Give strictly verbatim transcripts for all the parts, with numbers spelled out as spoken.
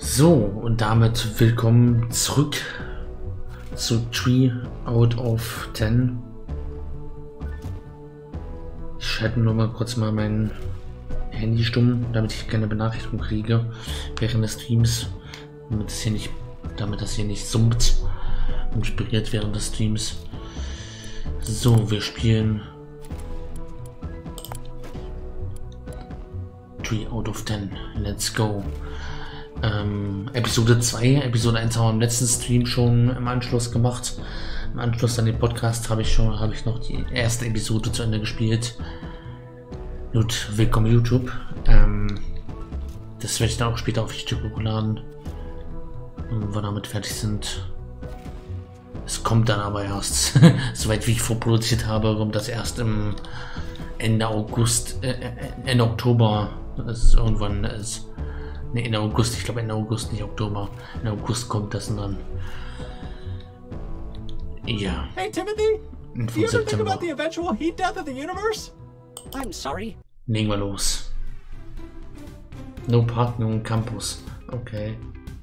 So, und damit willkommen zurück zu Three out of ten. Ich schalte nur mal kurz mal mein Handy stumm, damit ich keine Benachrichtigung kriege während des Streams, damit das hier nicht, damit das hier nicht summt und vibriert während des Streams. So, wir spielen Three out of ten. Let's go. Ähm, Episode zwei, Episode eins haben wir im letzten Stream schon im Anschluss gemacht. Im Anschluss an den Podcast habe ich schon, habe ich noch die erste Episode zu Ende gespielt. Gut, willkommen YouTube. Ähm, das werde ich dann auch später auf YouTube hochladen. Und wenn wir damit fertig sind. Es kommt dann aber erst, soweit wie ich vorproduziert habe, kommt das erst im Ende August, äh, Ende Oktober. Das ist irgendwann ist. Ne, Ende August, ich glaube Ende August, nicht Oktober. Ende August kommt das und dann. Ja. Hey Timothy, do you ever think about the eventual heat death of the universe? I'm sorry. Legen wir los. No Parking on Campus. Okay.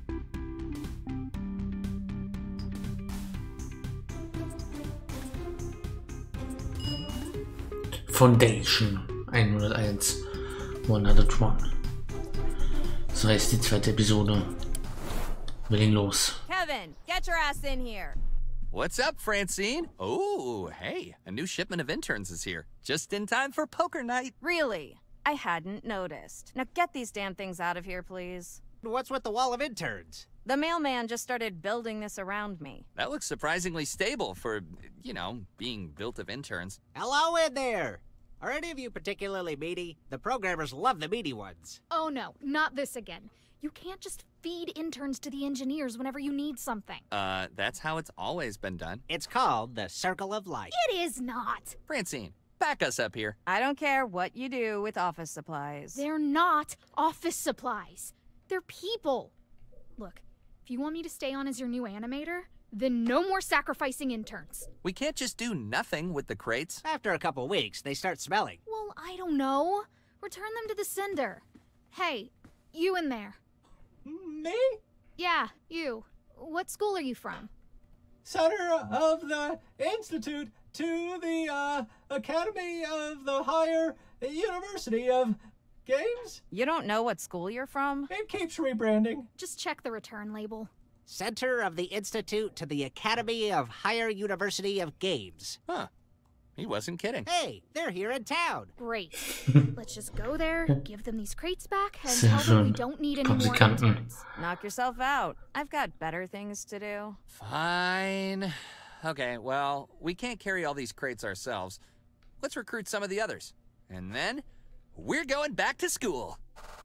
Foundation hunderteins. hunderteins. Das heißt die zweite Episode. Wir legen los. Kevin, get your ass in here. What's up, Francine? Oh, hey, a new shipment of interns is here. Just in time for poker night. Really? I hadn't noticed. Now get these damn things out of here, please. What's with the wall of interns? The mailman just started building this around me. That looks surprisingly stable for, you know, being built of interns. Hello in there. Are any of you particularly meaty? The programmers love the meaty ones. Oh no, not this again. You can't just feed interns to the engineers whenever you need something. Uh, that's how it's always been done. It's called the Circle of Life. It is not. Francine, back us up here. I don't care what you do with office supplies. They're not office supplies. They're people. Look, if you want me to stay on as your new animator, then no more sacrificing interns. We can't just do nothing with the crates. After a couple weeks, they start smelling. Well, I don't know. Return them to the sender. Hey, you in there. Me? Yeah, you. What school are you from? Center of the Institute to the uh, Academy of the Higher University of Games? You don't know what school you're from? It keeps rebranding. Just check the return label. Center of the Institute to the Academy of Higher University of Games. Huh. He wasn't kidding. Hey, they're here in town. Great. Let's just go there, give them these crates back, and tell them we don't need any more interns. Knock yourself out. I've got better things to do. Fine. Okay, well, we can't carry all these crates ourselves. Let's recruit some of the others. And then, we're going back to school.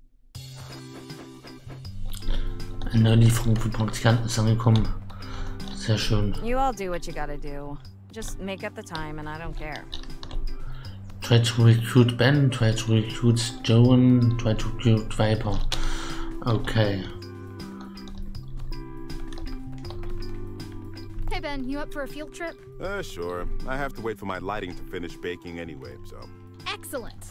Eine Lieferung für Praktikanten ist angekommen. Sehr schön. You all do what you gotta do. Just make up the time and I don't care. Try to recruit Ben, try to recruit Joan, try to recruit Viper. Okay. Hey Ben, you up for a field trip? Uh, sure. I have to wait for my lighting to finish baking anyway, so. Excellent.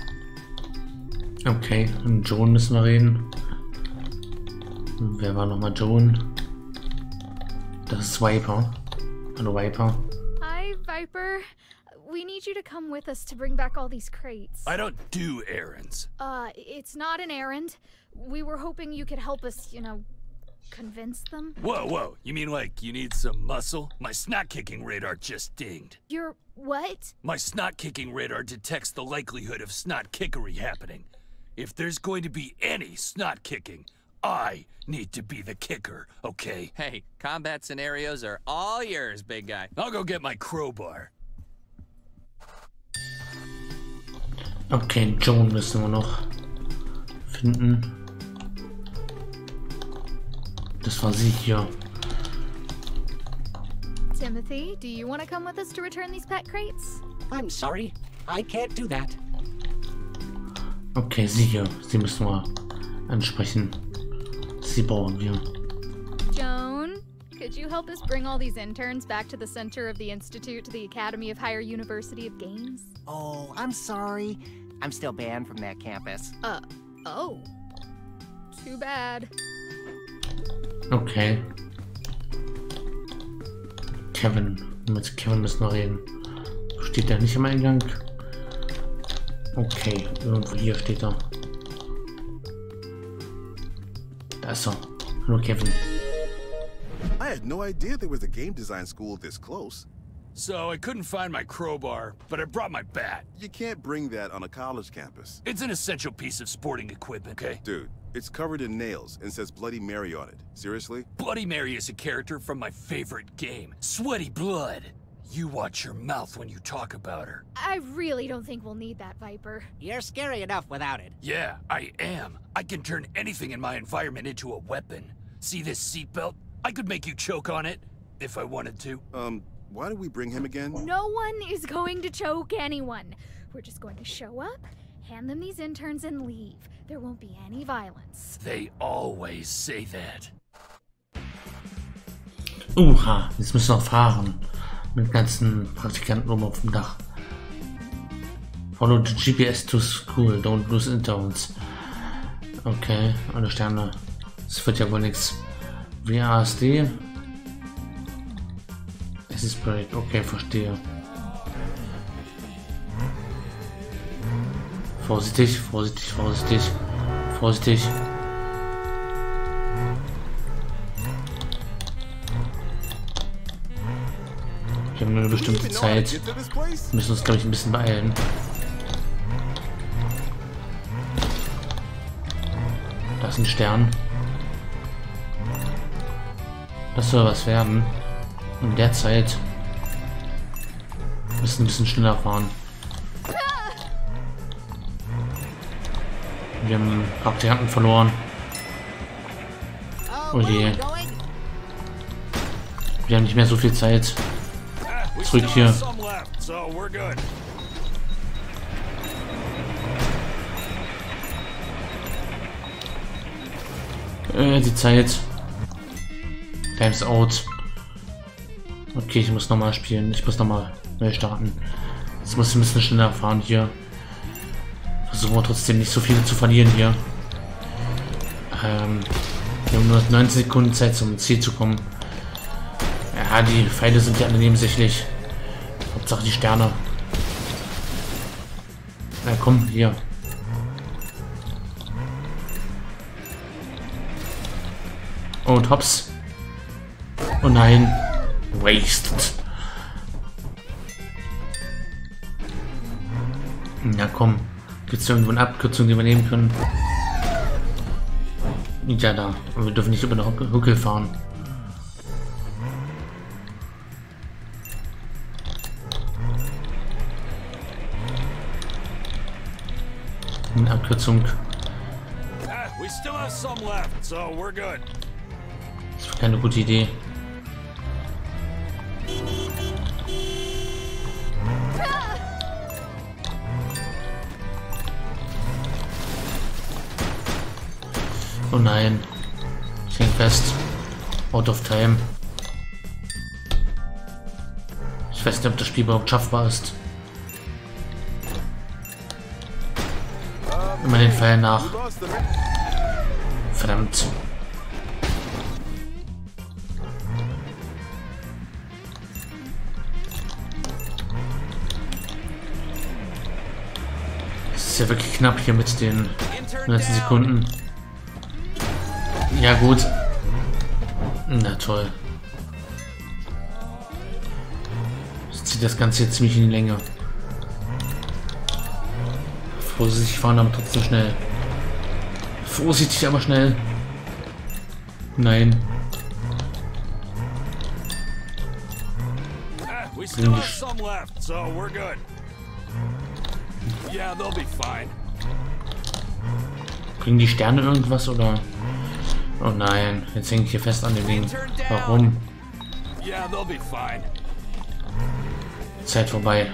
Okay, mit Joan müssen wir reden. Wer war nochmal Joan? Das ist Viper. Hallo Viper. Hi, Viper. We need you to come with us to bring back all these crates. I don't do errands. Uh, it's not an errand. We were hoping you could help us, you know, convince them. Whoa, whoa. You mean like you need some muscle? My snot-kicking radar just dinged. Your what? My snot-kicking radar detects the likelihood of snot-kickery happening. If there's going to be any snot-kicking, I need to be the kicker, okay? Hey, combat scenarios are all yours, big guy. I'll go get my crowbar. Okay, Joan müssen wir noch finden. Das war sie hier. Timothy, do you want to come with us to return these pet crates? I'm sorry. I can't do that. Okay, sie hier. Sie müssen wir ansprechen. Sie brauchen wir. Joan, could you help us bring all these interns back to the center of the Institute to the Academy of Higher University of Games? Oh, I'm sorry. I'm still banned from that campus. Uh, oh. Too bad. Okay. Kevin. Mit Kevin müssen wir reden. Steht der nicht im Eingang? Okay, irgendwo hier steht er. Da ist er. Hallo Kevin. I had no idea there was a game design school this close. So I couldn't find my crowbar, but I brought my bat. You can't bring that on a college campus. It's an essential piece of sporting equipment, okay? Dude, it's covered in nails and says Bloody Mary on it. Seriously? Bloody Mary is a character from my favorite game, Sweaty Blood. You watch your mouth when you talk about her. I really don't think we'll need that, Viper. You're scary enough without it. Yeah, I am. I can turn anything in my environment into a weapon. See this seatbelt? I could make you choke on it, if I wanted to. Um, why did we bring him again? No one is going to choke anyone. We're just going to show up, hand them these interns, and leave. There won't be any violence. They always say that. Uha, jetzt müssen wir noch fahren. Mit ganzen Praktikanten oben auf dem Dach. Follow the G P S to school, don't lose interns. Okay, alle Sterne. Das wird ja wohl nichts. W A S D. Es ist Break, okay, verstehe. Vorsichtig, vorsichtig, vorsichtig, vorsichtig. Wir haben nur eine bestimmte Zeit. Wir müssen uns, glaube ich, ein bisschen beeilen. Da ist ein Stern. Das soll was werden. In der Zeit müssen wir ein bisschen schneller fahren. Wir haben Praktikanten verloren. Oh je. Wir haben nicht mehr so viel Zeit. Zurück hier. Äh, die Zeit. Time's out. Okay, ich muss nochmal spielen. Ich muss nochmal neu starten. Jetzt muss ich ein bisschen schneller fahren hier. Versuchen wir trotzdem nicht so viel zu verlieren hier. Ähm, wir haben nur neunzehn Sekunden Zeit zum Ziel zu kommen. Ja, die Pfeile sind ja alle nebensächlich. Hauptsache die Sterne. Na komm, hier. Und hops. Oh nein. Wasted. Na komm. Gibt es irgendwo eine Abkürzung, die wir nehmen können? Ja, da. Aber wir dürfen nicht über den Huckel fahren. Eine Abkürzung. Das war keine gute Idee. Oh nein. Ich häng fest. Out of time. Ich weiß nicht, ob das Spiel überhaupt schaffbar ist. Immer den Pfeil nach. Verdammt. Es ist ja wirklich knapp hier mit den neunzehn Sekunden. Ja gut. Na toll. Das zieht das Ganze jetzt ziemlich in die Länge. Vorsichtig fahren, aber trotzdem schnell. Vorsichtig, aber schnell. Nein. Kriegen die, Kriegen die Sterne irgendwas oder? Oh nein, jetzt hänge ich hier fest an dem Ding. Warum? Zeit vorbei.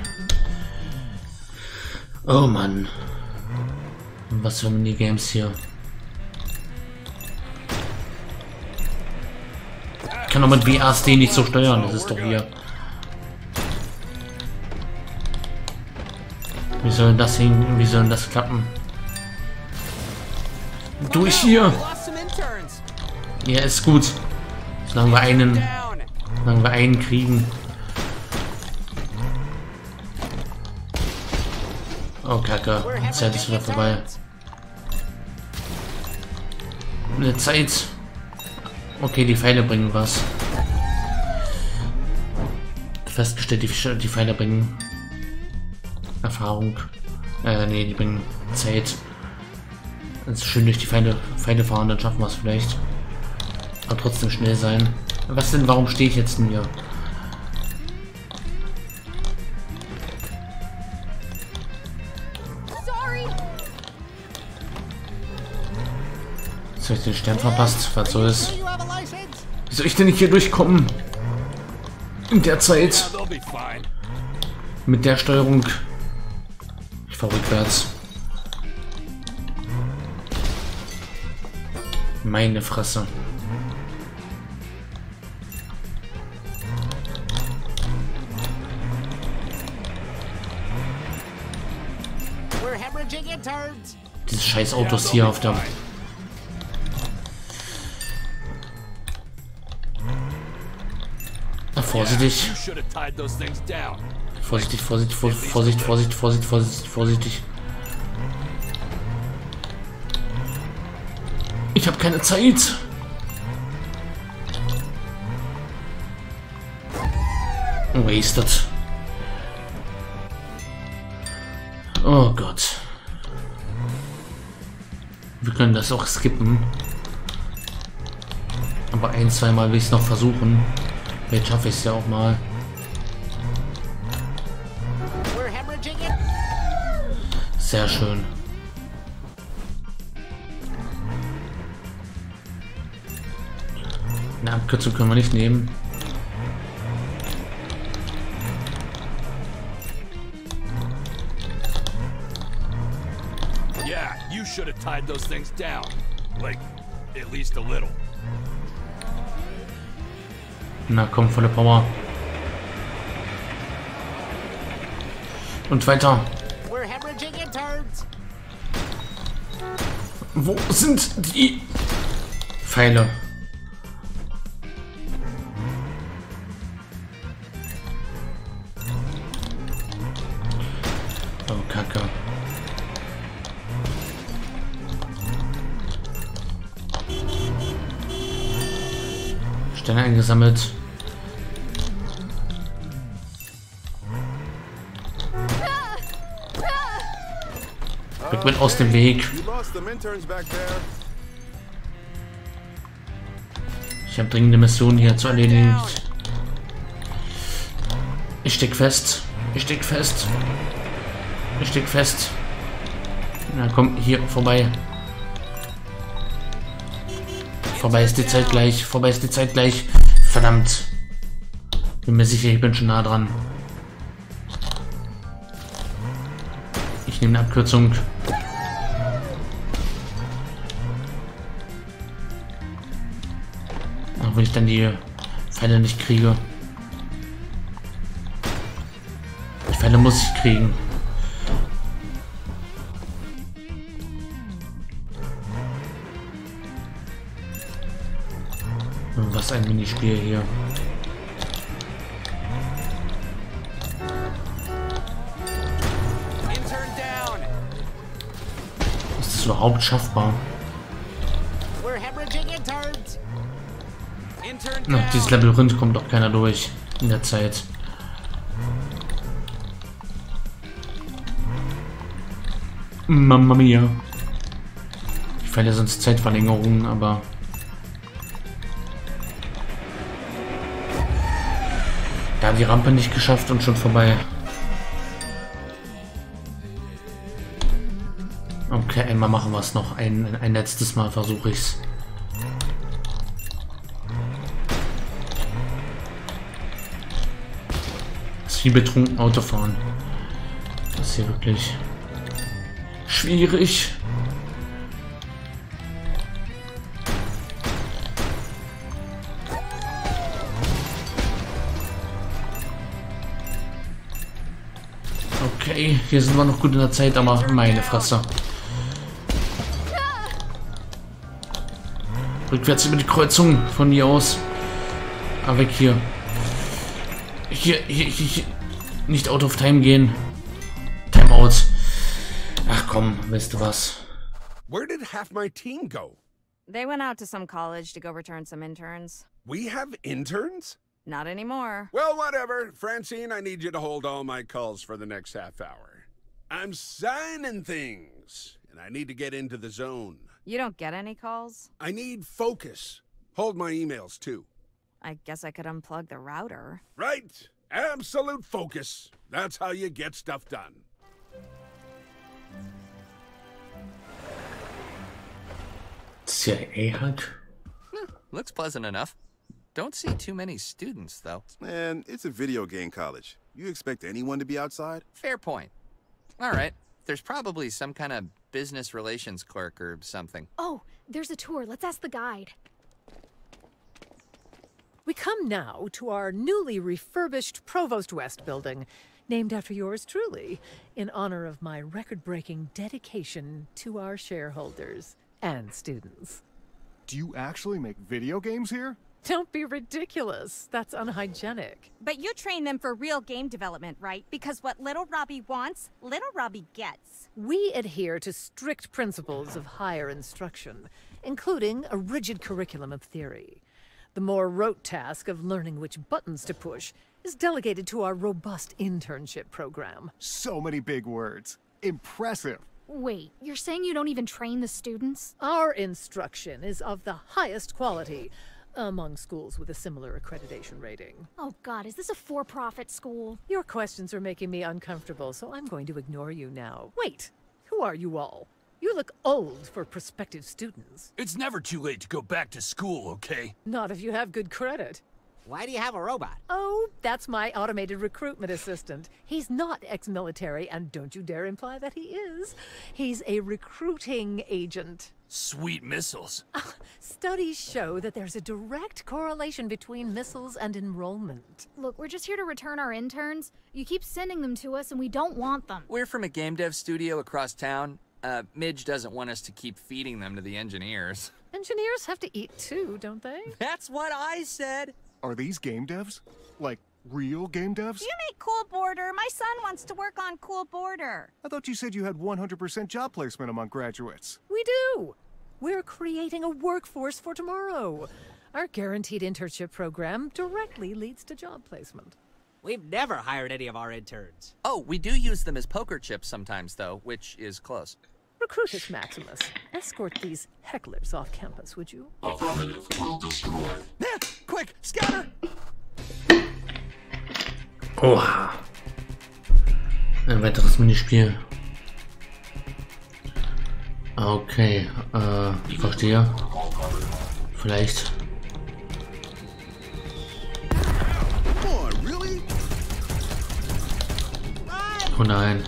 Oh Mann. Was für Minigames hier. Ich kann doch mit W A S D nicht so steuern, das ist doch hier. Wie soll das hin? Wie soll das klappen? Durch hier! Ja, ist gut. Solange wir einen, Down. solange wir einen kriegen. Oh, Kacke. Die Zeit ist wieder vorbei. Eine Zeit. Okay, die Pfeile bringen was. Festgestellt, die, die Pfeile bringen Erfahrung. Äh, nee, die bringen Zeit. Also schön durch die Pfeile, Pfeile fahren, dann schaffen wir es vielleicht. Aber trotzdem schnell sein. Was denn, warum stehe ich jetzt denn hier? Sorry. Jetzt habe ich den Stern verpasst, was soll es? You have a license? Wie soll ich denn nicht hier durchkommen? In der Zeit. They'll be fine. Mit der Steuerung. Ich fahre rückwärts. Meine Fresse. We're hemorrhaging interns. Diese scheiß Autos hier auf der... Na, vorsichtig. You should have tied those things down. Vorsichtig, Vorsicht, Vor- Vorsicht, Vorsicht, Vorsicht, Vorsicht, vorsichtig. Ich habe keine Zeit. Wasted. Oh Gott. Wir können das auch skippen. Aber ein, zweimal will ich es noch versuchen. Vielleicht schaffe ich es ja auch mal. We're hemorrhaging it. Sehr schön. Eine Abkürzung können wir nicht nehmen. Yeah, you should have tied those things down. Like, at least a little. Na komm, volle Power. Und weiter. We're hemorrhaging interns. Wo sind die Pfeile? Oh, Kacke. Sterne eingesammelt. Ich bin aus dem Weg. You lost them interns back there. Ich habe dringende Missionen hier zu erledigen. Ich steck fest. Ich steck fest. Ich steck fest. Na komm, hier vorbei. Vorbei ist die Zeit gleich. Vorbei ist die Zeit gleich. Verdammt. Bin mir sicher, ich bin schon nah dran. Ich nehme eine Abkürzung. Auch wenn ich dann die Pfeile nicht kriege. Die Pfeile muss ich kriegen. Was ein Minispiel hier. Intern down. Ist das überhaupt schaffbar? We're hemorrhaging interns. Intern Na, down. dieses Labyrinth kommt doch keiner durch in der Zeit. Mamma mia. Ich fände sonst Zeitverlängerung, aber... Ja, die Rampe nicht geschafft und schon vorbei. Okay, einmal machen wir es noch. Ein, ein letztes Mal versuche ich es. Das ist wie betrunken Autofahren. Das ist hier wirklich schwierig. Okay, hier sind wir noch gut in der Zeit, aber meine Fresse. Rückwärts über die Kreuzung von mir aus. Ah, weg hier. Hier, hier, hier, hier. Nicht out of time gehen. Timeout. Ach komm, weißt du was? Where did half my team go? They went out to some college to go return some interns. We have interns? Not anymore. Well, whatever. Francine, I need you to hold all my calls for the next half hour. I'm signing things, and I need to get into the zone. You don't get any calls? I need focus. Hold my emails, too. I guess I could unplug the router. Right. Absolute focus. That's how you get stuff done. C I A hack? Looks pleasant enough. Don't see too many students, though. Man, it's a video game college. You expect anyone to be outside? Fair point. All right. There's probably some kind of business relations clerk or something. Oh, there's a tour. Let's ask the guide. We come now to our newly refurbished Provost West building, named after yours truly, in honor of my record-breaking dedication to our shareholders and students. Do you actually make video games here? Don't be ridiculous. That's unhygienic. But you train them for real game development, right? Because what little Robbie wants, little Robbie gets. We adhere to strict principles of higher instruction, including a rigid curriculum of theory. The more rote task of learning which buttons to push is delegated to our robust internship program. So many big words. Impressive. Wait, you're saying you don't even train the students? Our instruction is of the highest quality among schools with a similar accreditation rating. Oh God, is this a for-profit school? Your questions are making me uncomfortable, so I'm going to ignore you now. Wait, who are you all? You look old for prospective students. It's never too late to go back to school, okay? Not if you have good credit. Why do you have a robot? Oh, that's my automated recruitment assistant. He's not ex-military, and don't you dare imply that he is. He's a recruiting agent. Sweet missiles. Uh, studies show that there's a direct correlation between missiles and enrollment. Look, we're just here to return our interns. You keep sending them to us, and we don't want them. We're from a game dev studio across town. Uh, Midge doesn't want us to keep feeding them to the engineers. Engineers have to eat too, don't they? That's what I said. Are these game devs? Like, real game devs? You make Cool Border. My son wants to work on Cool Border. I thought you said you had one hundred percent job placement among graduates. We do. We're creating a workforce for tomorrow. Our guaranteed internship program directly leads to job placement. We've never hired any of our interns. Oh, we do use them as poker chips sometimes, though, which is close. Recruitus Maximus, escort these hecklers off campus, would you? Affirmative. Will destroy. Yeah, quick, scatter! Oha. Ein weiteres Minispiel. Okay, äh, ich verstehe. Vielleicht. Oh nein.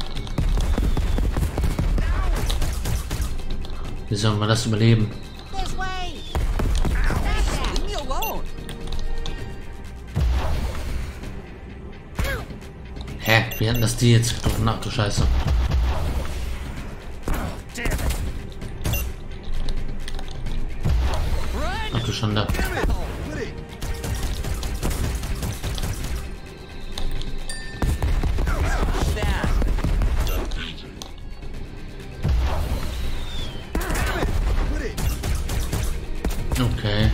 Wie sollen wir das überleben? Leave me alone. Hä? Wie hatten das die jetzt getroffen? Ach du Scheiße. Ach du Schande. Okay.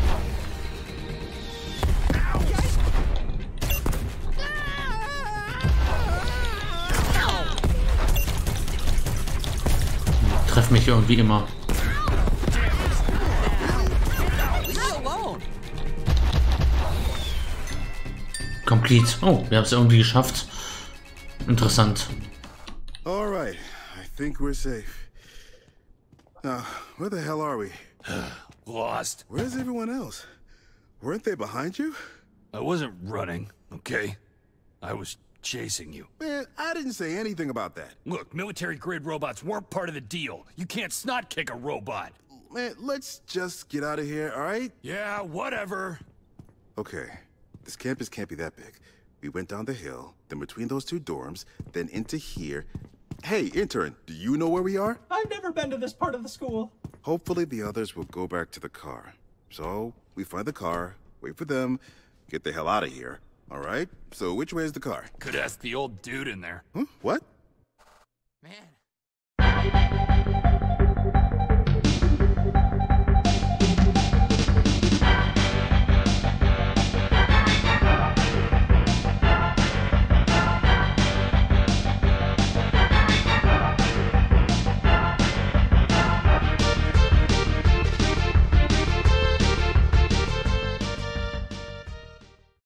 Treff mich irgendwie immer. Complete. Oh, wir haben es irgendwie geschafft. Interessant. All right, I think we're safe. Now, where the hell are we? Lost. Where's everyone else? Weren't they behind you? I wasn't running, okay? I was chasing you. Man, I didn't say anything about that. Look, military-grade robots weren't part of the deal. You can't snot kick a robot. Man, let's just get out of here, all right? Yeah, whatever. Okay, this campus can't be that big. We went down the hill, then between those two dorms, then into here. Hey, intern, do you know where we are? I've never been to this part of the school. Hopefully the others will go back to the car. So, we find the car, wait for them, get the hell out of here. All right? So which way is the car? Could ask the old dude in there. Huh? What? Man,